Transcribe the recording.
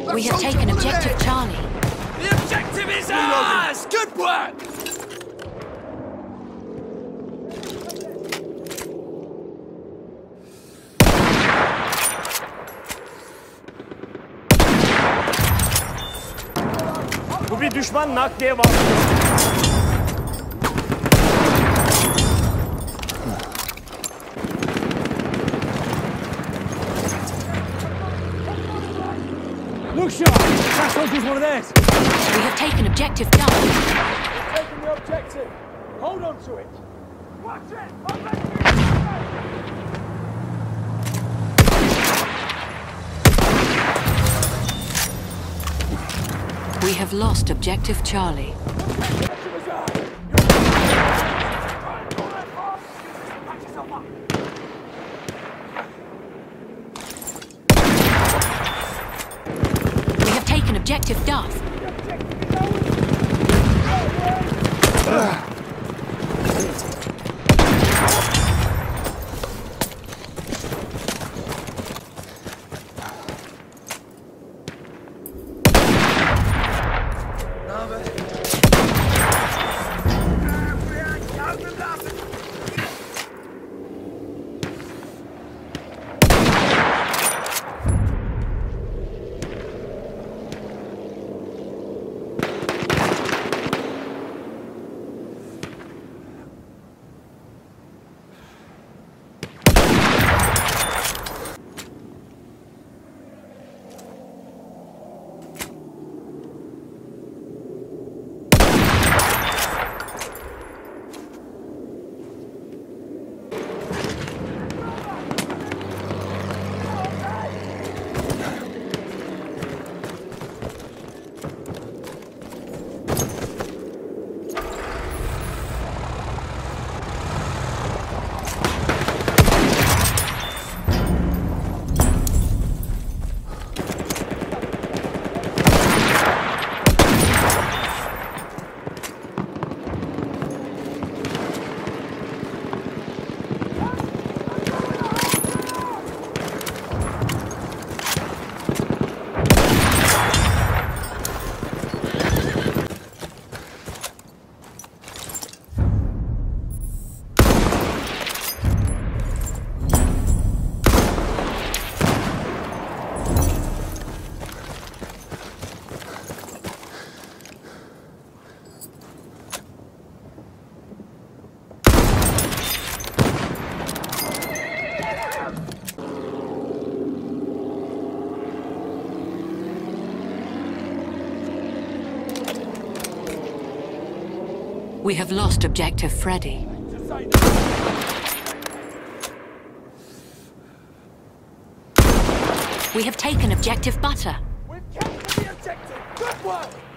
We have taken objective Charlie. The objective is ours! Good work! Bu bir düşman nakliye var. Look shot! That soldier's one of theirs. We have taken objective Duff. We've taken the objective. Hold on to it. Watch it! We have lost objective Charlie. We have taken objective Duff. We have lost objective Freddy. We have taken objective Butter. We've captured the objective. Good work!